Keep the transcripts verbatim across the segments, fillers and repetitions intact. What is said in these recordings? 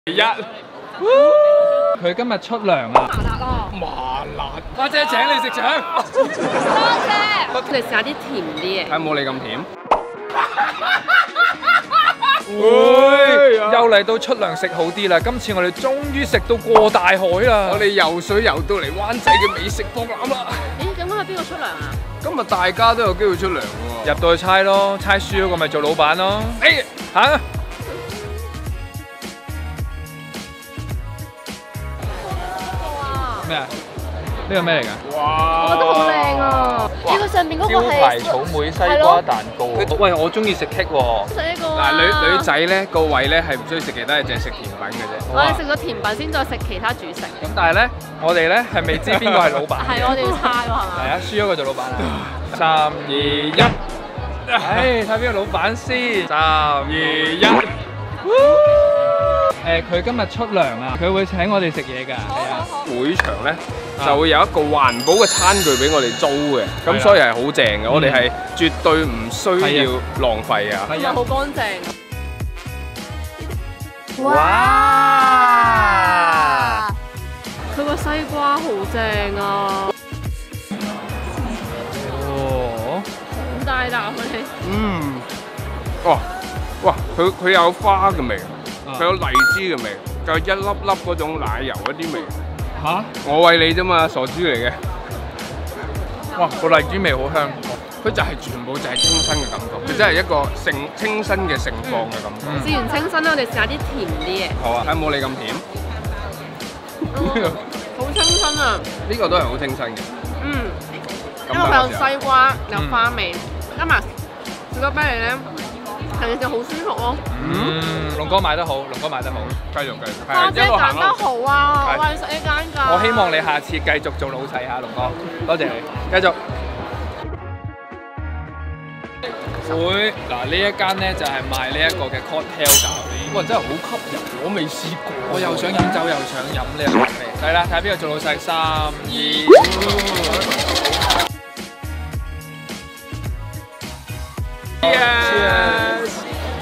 一，佢今日出糧啊！ 麻辣咯， 麻辣，家姐請你食腸。 多謝。我哋試下啲甜啲嘅。 睇冇你咁甜。 會，又嚟到出糧食好啲啦！今次我哋終於食到過大海啦！ 我哋游水游到嚟灣仔嘅美食博覽啦！ 咦，咁今日邊個出糧啊？ 今日大家都有機會出糧喎。 入到去猜咯，猜輸嗰個咪做老闆咯。誒，行啊！咩啊？呢個咩嚟㗎？ 哇！ 我覺得好靚啊！呢個上邊嗰個招牌係草莓西瓜蛋糕。喂，我中意食 cake 喎。 食呢個嗱， 啊！ 女女仔咧個胃咧係唔需要食其他嘢，淨係食甜品嘅啫。 我哋食咗甜品先，再食其他主食。 咁但係咧，我哋咧係未知邊個係老闆。 係，我哋要猜喎，係嘛？ 係啊，輸咗個做老闆啦。三二一，唉，睇邊個老闆先。三二一。誒，佢今日出糧啊！佢會請我哋食嘢㗎。係啊。 會場咧就會有一個環保嘅餐具俾我哋租嘅，咁所以係好正嘅。我哋係絕對唔需要浪費啊！ 係啊，好乾淨。 哇！ 佢個西瓜好正啊！ 哦。 咁大啖啊你！ 嗯，哇哇，佢佢有花嘅味，佢有荔枝嘅味，仲有一粒粒嗰種奶油嗰啲味。 嚇！ 我餵你啫嘛，傻豬嚟嘅。 哇！個荔枝味好香。 佢就係全部就係清新嘅感覺，佢真係一個盛清新嘅盛放嘅感覺。 試完清新咧，我哋試下啲甜啲嘅。 好啊，睇冇你咁甜。 好清新啊！ 呢個都係好清新嘅。 嗯，因為佢有西瓜，有花味，加埋士多啤梨咧，係就好舒服咯。 嗯，龍哥買得好，龍哥買得好， 繼續繼續。 花姐揀得好啊！我係食呢間㗎。 我希望你下次繼續做老細嚇，龍哥，多謝你，繼續。會嗱呢一間咧就係賣呢一個嘅 cocktail 咖啡， 哇！真係好吸引，我未試過。 我又想飲酒又想飲呢個咖啡。係啦，睇下邊個做老細，三二一。Cheers！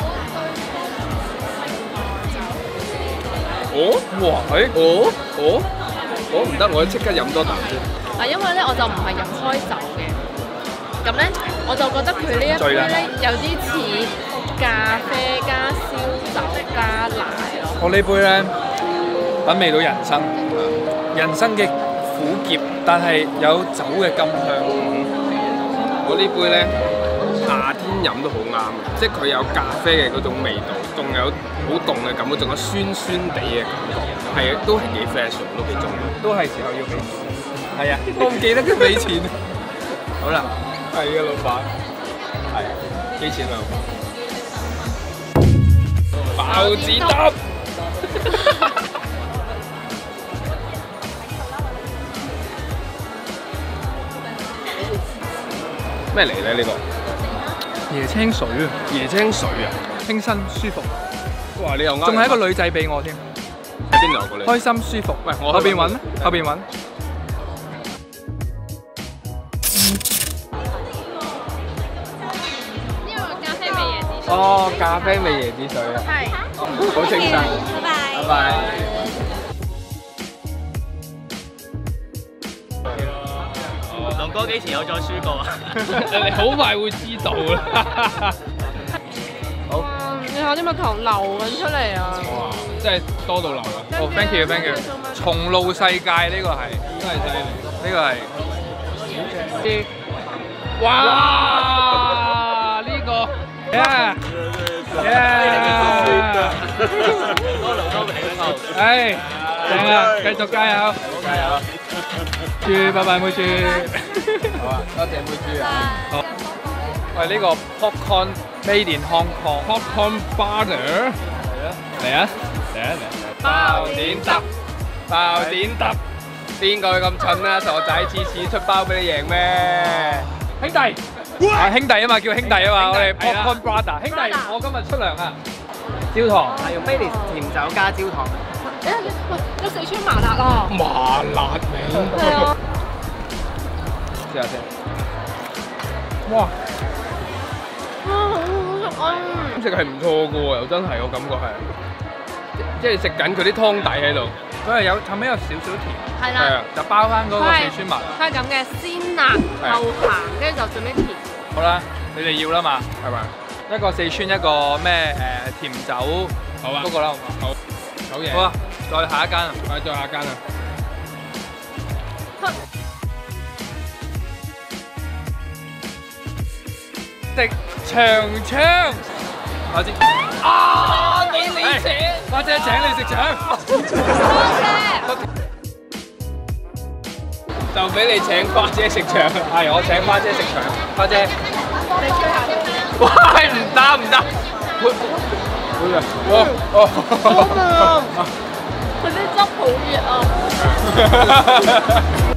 哦，哇！誒，哦，哦，我唔得，我即刻飲多啖先。 嗱，因為咧我就唔係飲開酒嘅，咁咧我就覺得佢呢一杯咧有啲似咖啡加燒酒加奶咯。 我呢杯咧品味到人生，人生嘅苦澀，但係有酒嘅甘香。 我呢杯咧夏天飲都好啱嘅，即係佢有咖啡嘅嗰種味道，仲有好凍嘅感覺，仲有酸酸地嘅感覺，係都係幾 fresh，都幾中意。 都係時候要俾錢。係啊， 我唔記得佢俾錢。 好啦， 係嘅，老闆。係幾錢啊？爆子汁。咩嚟咧？呢個椰青水啊， 椰青水啊， 清新舒服。 哇！你又啱。 仲係一個女仔俾我添。 喺邊度個女？ 開心舒服。 喂，我後邊揾啦，後邊揾。 呢個咖啡味椰子水。 哦，咖啡味椰子水啊， 係。 好清新。 拜拜。 拜拜。 龍哥幾時有再輸過啊？ 你好快會知道啦。 好。 你睇啲蜜糖流緊出嚟啊！ 哇！真係多到流啦。 哦 ，thank you，thank you。重路世界呢個係真係犀利。 呢個係啲哇呢個，yeah yeah， 多龍哥未好。 唉，正啊，繼續加油， 加油！ 豬，拜拜妹豬。 好啊，多謝妹豬啊。 好。喂，呢個 popcorn made in Hong Kong，popcorn butter。嚟啊！嚟啊！嚟！ 包點得？包點得？邊個咁蠢啊？傻仔，次次出包俾你贏咩？ 兄弟，啊兄弟啊嘛，叫兄弟啊嘛，我哋 popcorn brother。兄弟，我今日出糧啊！焦糖係用 Baileys甜酒加焦糖。 誒，喂，有四川麻辣啊！ 麻辣味。 係啊。 試下先。哇！ 哇，好好食啊！ 咁食係唔錯嘅喎，又真係我感覺係。 即係食緊佢啲湯底喺度。 佢係有後尾有少少甜， 係啦係啊， 就包翻嗰個四川蜜。 佢係咁嘅，鮮辣後鹹，跟住就最尾甜。 好啦，你哋要啦嘛， 係嘛？ 一個四川，一個咩誒甜酒好啊嗰個啦，好嘛？ 好，好嘢。 好啊，再下一間啊！ 我哋再下間啊！ 食長槍，我知。啊！俾你請，花姐請你食腸。 就俾你請花姐食腸。 係，我請花姐食腸。花姐， 你吹下先。 哇！唔得唔得， 會啊！哦哦。 佢啲汁好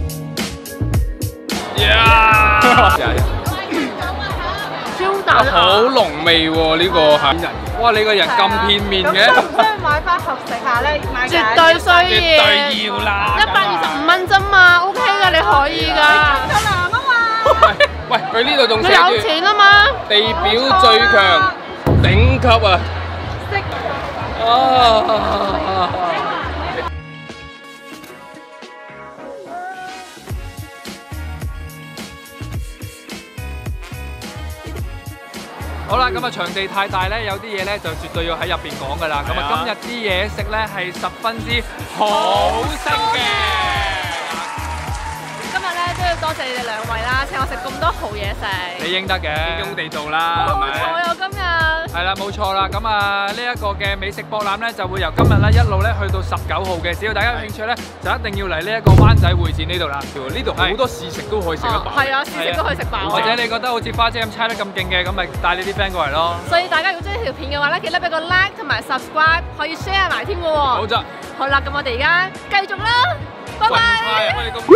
熱啊！ 呀！ 超大啊！ 好濃味喎呢個係人。 哇！你個人咁片面嘅， 需唔需要買翻盒食下咧？買絕對需要， 絕對要啦！ 一百二十五蚊啫嘛 ，OK 噶，你可以噶。 個男啊嘛， 喂喂，佢呢度仲佢有寫住錢啊嘛， 地表最強頂級啊！ 啊！好啦，咁啊場地太大咧，有啲嘢咧就絕對要喺入邊講噶啦。咁啊，今日啲嘢食咧係十分之好食嘅。 今日咧都要多謝你哋兩位啦，請我食咁多好嘢食。 你應得嘅， 天公地道啦，係好咪？ 彩啊今日。 係啦，冇錯啦。咁啊，呢一個嘅美食博覽咧，就會由今日咧一路咧去到十九號嘅。只要大家有興趣咧，就一定要嚟呢一個灣仔會展呢度啦。 呢度好多試食都可以食得飽。 係啊，試食都可以食飽。 或者你覺得好似花姐咁猜得咁勁嘅，咁咪帶你啲 friend 過嚟咯。 所以大家如果中意呢條片嘅話咧，記得俾個 like 同埋 subscribe，可以 share 埋添嘅喎。 冇錯。 好啦，咁我哋而家繼續啦，拜拜。 喂唔快啊！我哋咁